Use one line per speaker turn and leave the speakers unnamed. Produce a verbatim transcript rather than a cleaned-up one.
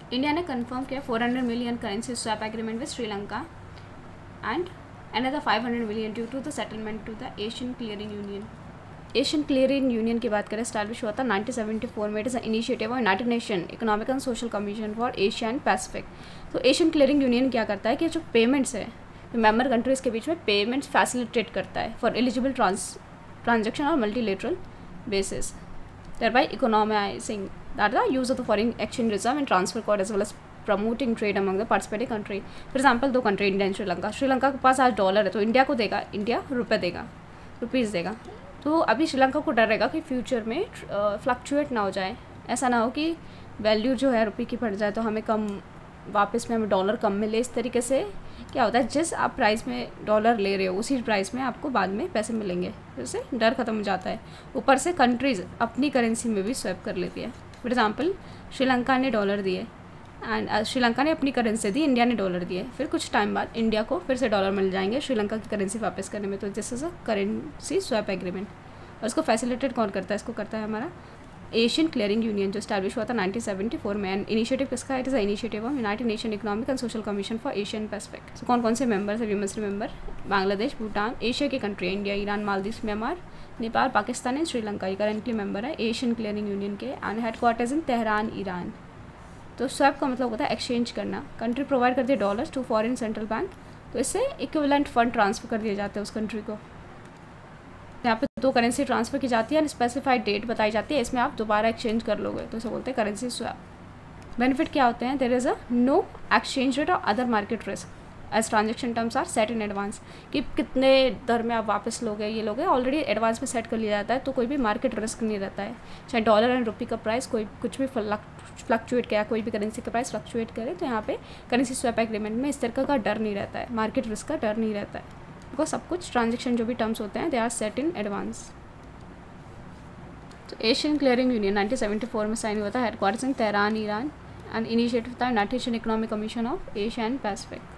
India ने confirm किया four hundred million currency swap agreement with Sri Lanka and another five hundred million due to the settlement to the Asian clearing union. Asian clearing union की बात करें, establish हुआ था nineteen seventy four में। It is a initiative of united nation economic and social commission for Asia and Pacific. तो Asian clearing union क्या करता है कि जो पेमेंट्स है मेंबर कंट्रीज़ के बीच में पेमेंट्स फैसिलिटेट करता है फॉर एलिजिबल ट्रांस ट्रांजेक्शन और multilateral basis, thereby economizing that the use of the foreign exchange reserve and transfer code as well as promoting trade among the participating country। For example दो country India and Sri Lanka, Sri Lanka के पास आज dollar है तो India को देगा, India रुपये देगा, रुपीज़ देगा। तो अभी श्रीलंका को डर रहेगा कि फ्यूचर में फ्लक्चुएट ना हो जाए, ऐसा ना हो कि वैल्यू जो है रुपये की बढ़ जाए तो हमें कम वापस में हमें डॉलर कम मिले। इस तरीके से क्या होता है, जिस आप प्राइस में डॉलर ले रहे हो उसी प्राइस में आपको बाद में पैसे मिलेंगे, जैसे डर ख़त्म हो जाता है। ऊपर से कंट्रीज़ अपनी करेंसी में भी स्वैप कर लेती है। फॉर एग्जांपल श्रीलंका ने डॉलर दिए एंड श्रीलंका ने अपनी करेंसी दी, इंडिया ने डॉलर दिए, फिर कुछ टाइम बाद इंडिया को फिर से डॉलर मिल जाएंगे श्रीलंका की करेंसी वापस करने में। तो this is a currency swap agreement. और इसको फैसिलिटेट कौन करता है, इसको करता है हमारा एशियन क्लियरिंग यूनियन जो स्टैब्लिश हुआ था नाइनटीन सेवेंटी फोर में। एंड इनिशिएटिव किसका, it is a initiative of united nation economic and social commission for Asian Pacific. So कौन कौन से मेंबर्स है, we must remember Bangladesh, Bhutan, Asia की country India, Iran, Maldives, Myanmar, Nepal, Pakistan and Sri Lanka. ये करेंटली मेंबर है Asian clearing union के and headquarters in Tehran, Iran. तो swap का मतलब होता है एक्सचेंज करना। कंट्री प्रोवाइड करती है dollars to foreign central bank, तो इससे इक्विवेलेंट फंड ट्रांसफर कर दिए जाते हैं उस कंट्री को। यहाँ पे दो करेंसी ट्रांसफ़र की जाती है एंड स्पेसिफाइड डेट बताई जाती है, इसमें आप दोबारा एक्सचेंज कर लोगे तो इसे बोलते हैं करेंसी स्वैप। बेनिफिट क्या होते हैं, there is a no exchange rate और other market risk as transaction terms are set in advance, कि कितने दर में आप वापस लोगे ये लोगे ऑलरेडी एडवांस में सेट कर लिया जाता है, तो कोई भी मार्केट रिस्क नहीं रहता है। चाहे डॉलर एंड रुपये का प्राइस कोई कुछ भी फ्लक्चुएट किया, कोई भी करेंसी का प्राइस फ्लक्चुएट करे तो यहाँ पे करेंसी स्वैप एग्रीमेंट में इस तरह का डर नहीं रहता है, मार्केट रिस्क का डर नहीं रहता है, बिकॉज सब कुछ ट्रांजेक्शन जो भी टर्म्स होते हैं they are set in advance. तो Asian clearing union nineteen seventy four में साइन हुआ था, headquarters in Tehran, Iran and initiative था united nation economic commission of Asia and Pacific.